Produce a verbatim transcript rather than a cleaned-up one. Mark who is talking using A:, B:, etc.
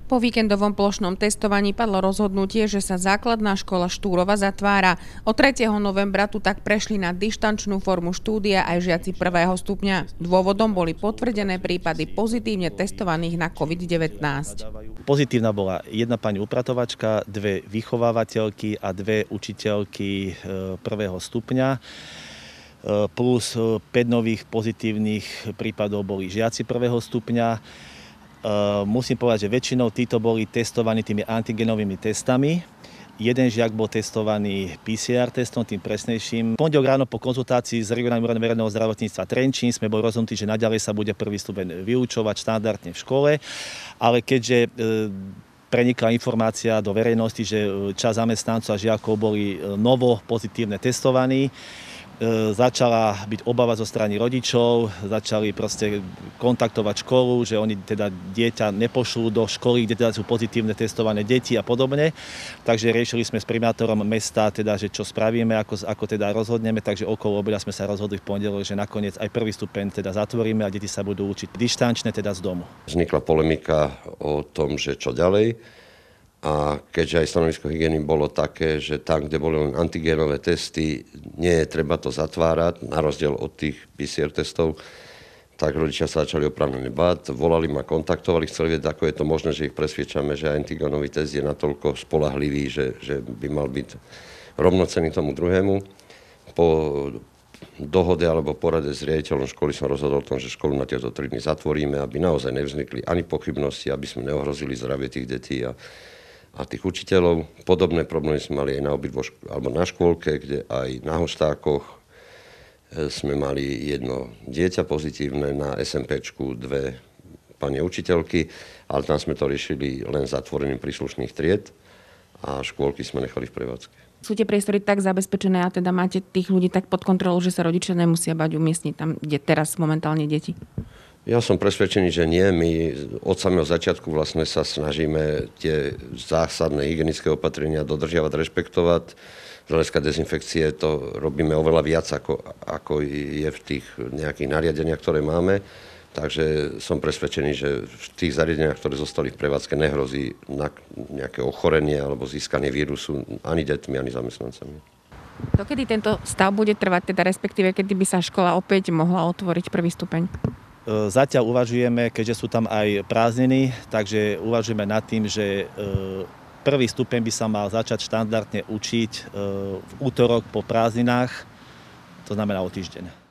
A: Po víkendovom plošnom testovaní padlo rozhodnutie, že sa základná škola Štúrova zatvára. Od tretieho novembra tu tak prešli na dištančnú formu štúdia aj žiaci prvého stupňa. Dôvodom boli potvrdené prípady pozitívne testovaných na covid devätnásť.
B: Pozitívna bola jedna pani upratovačka, dve vychovávateľky a dve učiteľky prvého stupňa. Plus päť nových pozitívnych prípadov boli žiaci prvého stupňa. Uh, musím povedať, že väčšinou títo boli testovaní tými antigenovými testami. Jeden žiak bol testovaný pé cé er testom, tým presnejším. Pondelok ráno po konzultácii s regionálnym úradom verejného zdravotníctva Trenčín sme boli rozhodnutí, že naďalej sa bude prvý stupeň vyučovať štandardne v škole, ale keďže uh, prenikla informácia do verejnosti, že časť zamestnancov a žiakov boli novo pozitívne testovaní, začala byť obava zo strany rodičov, začali proste kontaktovať školu, že oni teda dieťa nepošlú do školy, kde teda sú pozitívne testované deti a podobne. Takže riešili sme s primátorom mesta, teda, že čo spravíme, ako, ako teda rozhodneme, takže okolo obeda sme sa rozhodli v pondelok, že nakoniec aj prvý stupeň teda zatvoríme a deti sa budú učiť dištančne, teda z domu.
C: Vznikla polemika o tom, že čo ďalej. A keďže aj stanovisko hygieny bolo také, že tam, kde boli len antigénové testy, nie je treba to zatvárať, na rozdiel od tých pé cé er testov, tak rodičia sa začali oprávnene báť, volali ma, kontaktovali, chceli vedieť, ako je to možné, že ich presviečame, že antigénový test je natoľko spoľahlivý, že, že by mal byť rovnocenný tomu druhému. Po dohode alebo porade s riaditeľom školy som rozhodol o tom, že školu na tieto tri dny zatvoríme, aby naozaj nevznikli ani pochybnosti, aby sme neohrozili zdravie tých detí a a tých učiteľov. Podobné problémy sme mali aj na obidvo šk- alebo na škôlke, kde aj na Hostákoch sme mali jedno dieťa pozitívne, na es em péčku dve pani učiteľky, ale tam sme to riešili len zatvorením príslušných tried a škôlky sme nechali v prevádzke.
A: Sú tie priestory tak zabezpečené a teda máte tých ľudí tak pod kontrolou, že sa rodičia nemusia bať umiestniť tam, kde teraz momentálne deti?
C: Ja som presvedčený, že nie. My od samého začiatku vlastne sa snažíme tie zásadné hygienické opatrenia dodržiavať, rešpektovať. Z hľadiska dezinfekcie to robíme oveľa viac, ako, ako je v tých nejakých nariadeniach, ktoré máme. Takže som presvedčený, že v tých zariadeniach, ktoré zostali v prevádzke, nehrozí nejaké ochorenie alebo získanie vírusu ani deťmi, ani zamestnancami.
A: Dokedy tento stav bude trvať, teda respektíve kedy by sa škola opäť mohla otvoriť prvý stupeň?
B: Zatiaľ uvažujeme, keďže sú tam aj prázdniny, takže uvažujeme nad tým, že prvý stupeň by sa mal začať štandardne učiť v útorok po prázdninách, to znamená o týždeň.